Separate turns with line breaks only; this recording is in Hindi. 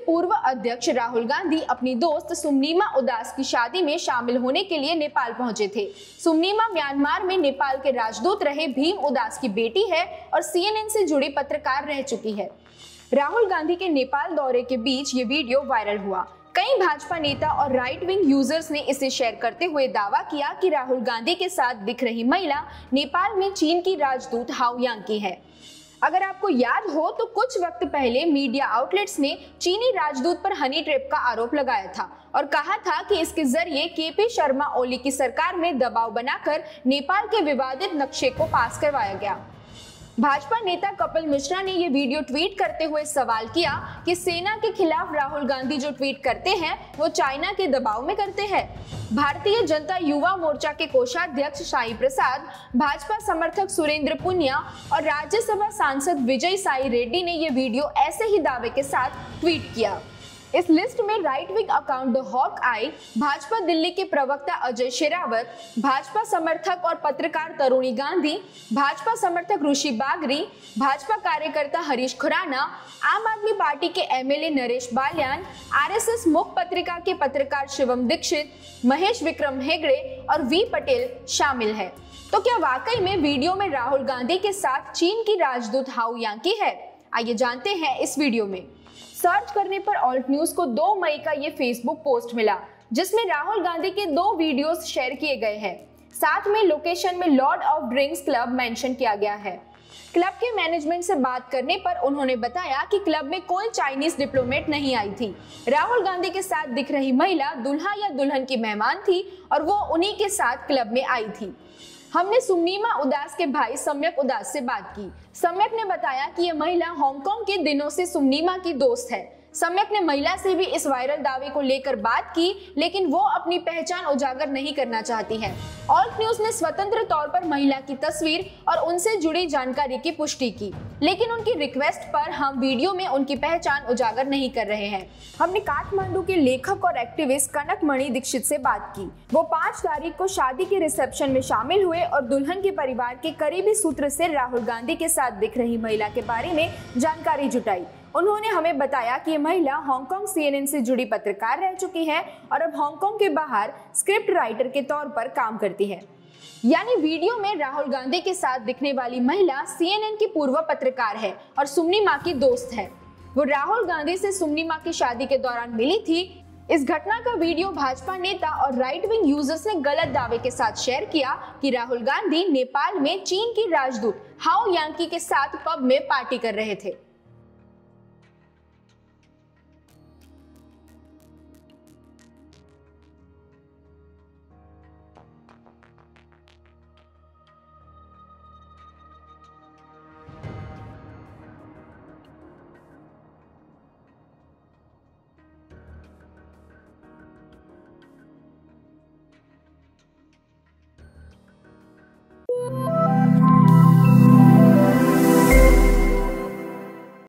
पूर्व अध्यक्ष राहुल गांधी अपनी दोस्त सुमनीमा उदास की शादी में शामिल होने के लिए नेपाल पहुंचे थे। सुमनीमा म्यांमार में नेपाल के राजदूत रहे भीम उदास की बेटी है और CNN से जुड़ी पत्रकार रह चुकी है। राहुल गांधी के नेपाल दौरे के बीच ये वीडियो वायरल हुआ। कई भाजपा नेता और राइट विंग यूजर्स ने इसे शेयर करते हुए दावा किया कि राहुल गांधी के साथ दिख रही महिला नेपाल में चीन की राजदूत हाउ यांकी है। अगर आपको याद हो तो कुछ वक्त पहले मीडिया आउटलेट्स ने चीनी राजदूत पर हनी ट्रैप का आरोप लगाया था और कहा था कि इसके जरिए KP शर्मा ओली की सरकार में दबाव बनाकर नेपाल के विवादित नक्शे को पास करवाया गया। भाजपा नेता कपिल मिश्रा ने ये वीडियो ट्वीट करते हुए सवाल किया कि सेना के खिलाफ राहुल गांधी जो ट्वीट करते हैं वो चाइना के दबाव में करते हैं। भारतीय जनता युवा मोर्चा के कोषाध्यक्ष साई प्रसाद, भाजपा समर्थक सुरेंद्र पुनिया और राज्यसभा सांसद विजय साई रेड्डी ने ये वीडियो ऐसे ही दावे के साथ ट्वीट किया। इस लिस्ट में right wing account the hawk eye, Bhajpa Delhi के प्रवक्ता अजय शेरावत, भाजपा समर्थक और पत्रकार तरुणी गांधी, भाजपा समर्थक ऋषि बागरी, भाजपा कार्यकर्ता हरीश खुराना, आम आदमी पार्टी के MLA नरेश बाल्यान, RSS मुख पत्रिका के पत्रकार शिवम दीक्षित, महेश विक्रम हेगड़े और V पटेल शामिल है। तो क्या वाकई में वीडियो में राहुल गांधी के साथ चीन की राजदूत हाउ यांकी है? आइए जानते हैं इस वीडियो में। सर्च करने पर ऑल्ट न्यूज को 2 मई का ये फेसबुक पोस्ट मिला जिसमें राहुल गांधी के 2 वीडियोस शेयर किए गए हैं। साथ में लोकेशन में lord of drinks club mention किया गया है। क्लब के मैनेजमेंट से बात करने पर उन्होंने बताया कि क्लब में कोई चाइनीज डिप्लोमेट नहीं आई थी। राहुल गांधी के साथ दिख रही महिला दूल्हा या दुल्हन की मेहमान थी और वो उन्हीं के साथ क्लब में आई थी। हमने सुमनीमा उदास के भाई सम्यक उदास से बात की। सम्यक ने बताया कि यह महिला हांगकांग के दिनों से सुमनीमा की दोस्त है। सम्यक ने महिला से भी इस वायरल दावे को लेकर बात की, लेकिन वो अपनी पहचान उजागर नहीं करना चाहती है। ऑल्ट न्यूज ने स्वतंत्र तौर पर महिला की तस्वीर और उनसे जुड़ी जानकारी की पुष्टि की, लेकिन उनकी रिक्वेस्ट पर हम वीडियो में उनकी पहचान उजागर नहीं कर रहे हैं। हमने काठमांडू के लेखक और एक्टिविस्ट कनक मणि दीक्षित से बात की। वो 5 तारीख को शादी के रिसेप्शन में शामिल हुए और दुल्हन के परिवार के करीबी सूत्र से राहुल गांधी के साथ दिख रही महिला के बारे में जानकारी जुटाई। उन्होंने हमें बताया कि ये महिला हांगकांग CNN से जुड़ी पत्रकार रह चुकी है और अब हांगकांग के बाहर स्क्रिप्ट राइटर के तौर पर काम करती है। यानी वीडियो में राहुल गांधी के साथ दिखने वाली महिला CNN की पूर्व पत्रकार है और सुमनीमा की दोस्त है। वो राहुल गांधी से सुमनीमा की शादी के दौरान मिली थी। इस घटना का वीडियो भाजपा नेता और राइट विंग यूजर्स ने गलत दावे के साथ शेयर किया कि राहुल गांधी नेपाल में चीन की राजदूत हाउ यांकी के साथ पब में पार्टी कर रहे थे।